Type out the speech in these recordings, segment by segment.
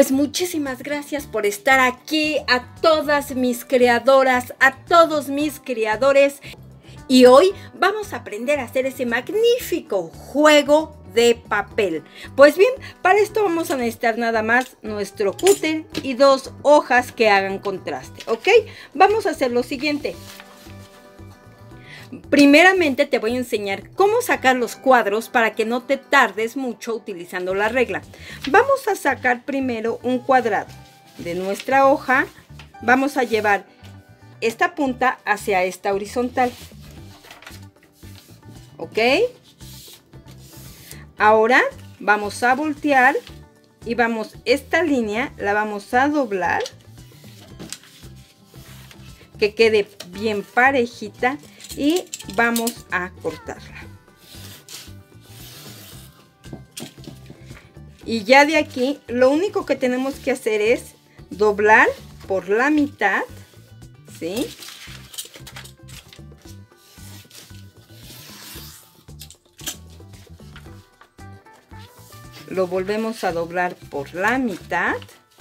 Pues muchísimas gracias por estar aquí, a todas mis creadoras, a todos mis creadores. Y hoy vamos a aprender a hacer ese magnífico juego de papel. Pues bien, para esto vamos a necesitar nada más nuestro cúter y 2 hojas que hagan contraste, ¿ok? Vamos a hacer lo siguiente. Primeramente te voy a enseñar cómo sacar los cuadros para que no te tardes mucho utilizando la regla. Vamos a sacar primero un cuadrado de nuestra hoja. Vamos a llevar esta punta hacia esta horizontal. ¿Ok? Ahora vamos a voltear y esta línea la vamos a doblar. Que quede bien parejita. Y vamos a cortarla. Y ya de aquí lo único que tenemos que hacer es doblar por la mitad, ¿sí? Lo volvemos a doblar por la mitad.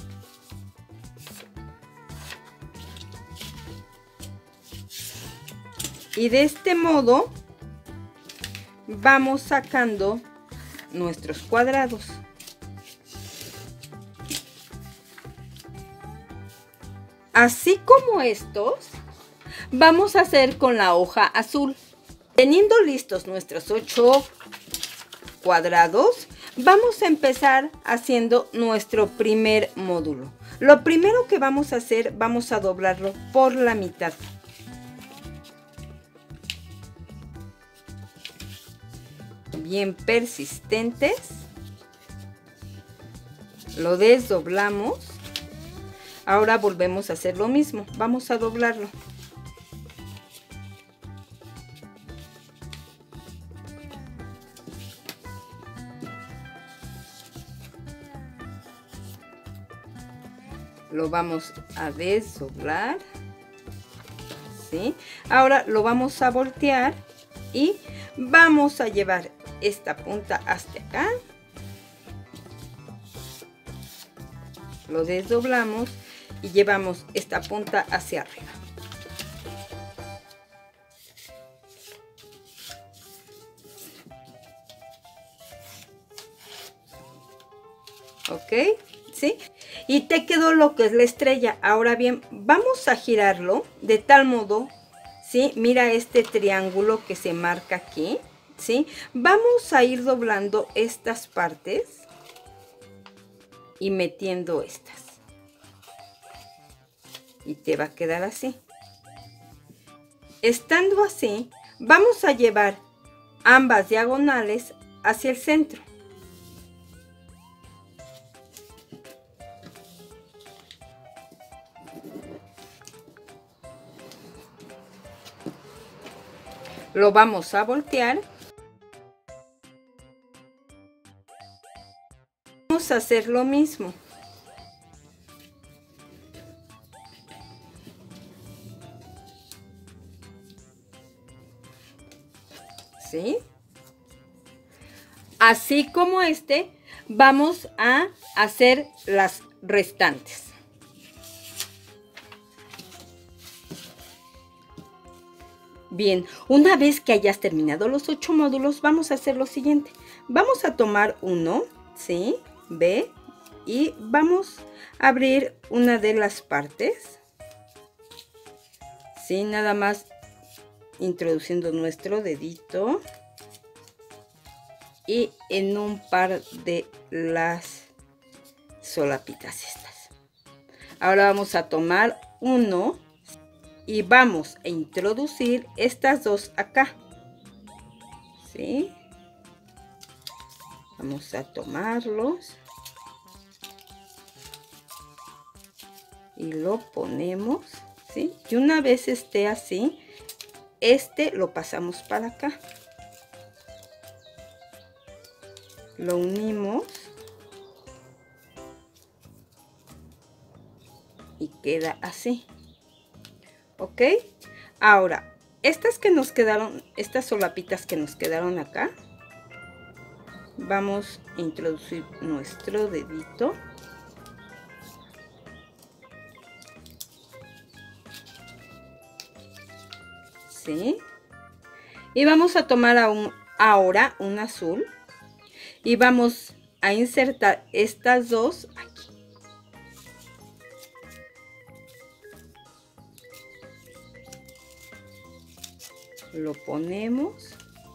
Y de este modo vamos sacando nuestros cuadrados. Así como estos, vamos a hacer con la hoja azul. Teniendo listos nuestros 8 cuadrados, vamos a empezar haciendo nuestro primer módulo. Lo primero que vamos a hacer, vamos a doblarlo por la mitad. Bien persistentes, lo desdoblamos. Ahora volvemos a hacer lo mismo, vamos a doblarlo. Lo vamos a desdoblar, ¿sí? Ahora lo vamos a voltear y vamos a llevar esta punta hasta acá, lo desdoblamos y llevamos esta punta hacia arriba. ¿Ok? ¿Sí? Y te quedó lo que es la estrella. Ahora bien, vamos a girarlo de tal modo, ¿sí? Mira este triángulo que se marca aquí. ¿Sí? Vamos a ir doblando estas partes y metiendo estas. Y te va a quedar así. Estando así, vamos a llevar ambas diagonales hacia el centro. Lo vamos a voltear. Vamos a hacer lo mismo. ¿Sí? Así como este, vamos a hacer las restantes. Bien, una vez que hayas terminado los 8 módulos, vamos a hacer lo siguiente. Vamos a tomar uno, ¿sí? Ve y vamos a abrir una de las partes, ¿sí? Nada más introduciendo nuestro dedito y en un par de las solapitas estas. Ahora vamos a tomar uno y vamos a introducir estas dos acá, ¿sí? Vamos a tomarlos y lo ponemos, ¿sí? Y una vez esté así, lo pasamos para acá. Lo unimos y queda así. ¿Ok? Ahora, estas que nos quedaron, estas solapitas que nos quedaron acá, vamos a introducir nuestro dedito ¿sí? Y vamos a tomar ahora un azul y vamos a insertar estas dos aquí. Lo ponemos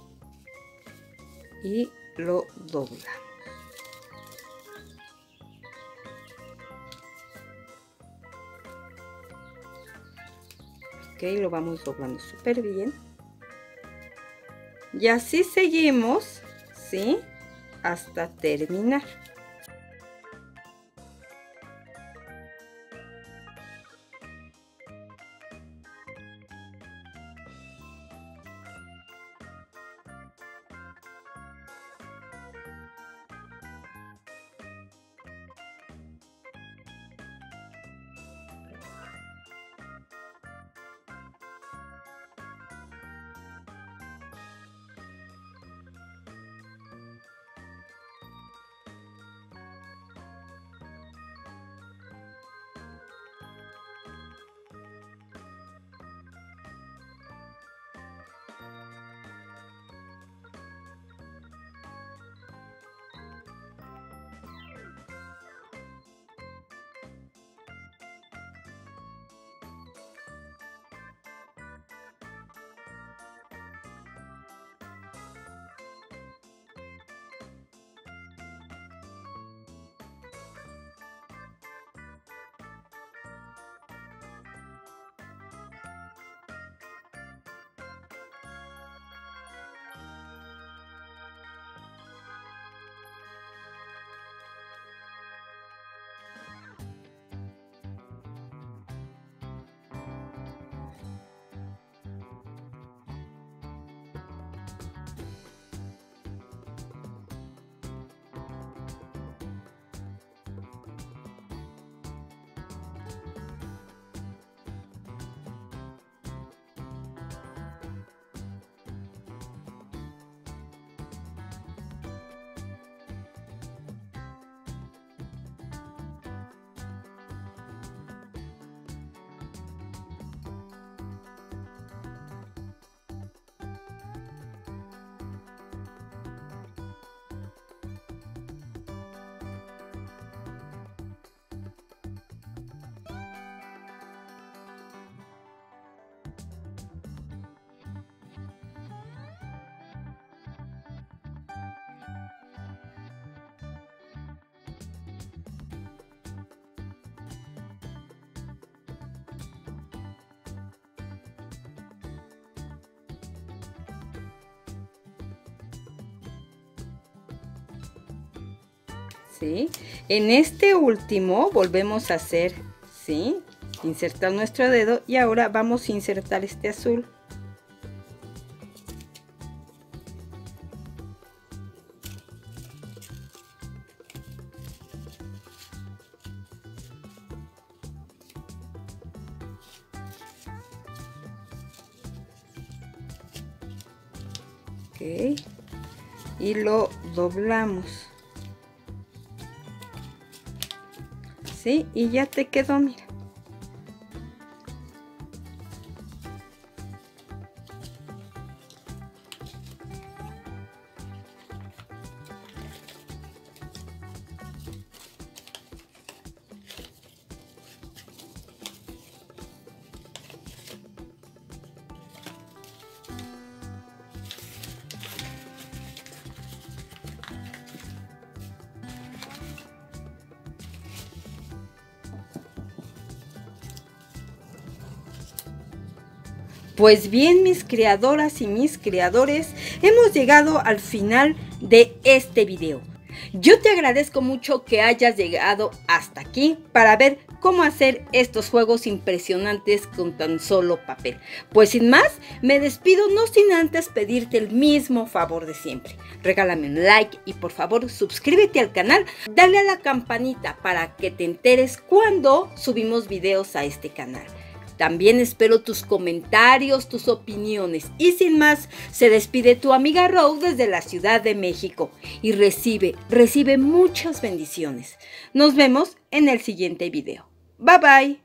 y lo doblamos. Ok, lo vamos doblando súper bien. Y así seguimos, ¿sí? Hasta terminar. ¿Sí? En este último volvemos a hacer, ¿sí? Insertar nuestro dedo y ahora vamos a insertar este azul. Ok, y lo doblamos. ¿Sí? Y ya te quedó, mira. Pues bien, mis creadoras y mis creadores, hemos llegado al final de este video. Yo te agradezco mucho que hayas llegado hasta aquí para ver cómo hacer estos juegos impresionantes con tan solo papel. Pues sin más, me despido no sin antes pedirte el mismo favor de siempre. Regálame un like y por favor suscríbete al canal, dale a la campanita para que te enteres cuando subimos videos a este canal. También espero tus comentarios, tus opiniones. Y sin más, se despide tu amiga Rose desde la Ciudad de México. Y recibe muchas bendiciones. Nos vemos en el siguiente video. Bye bye.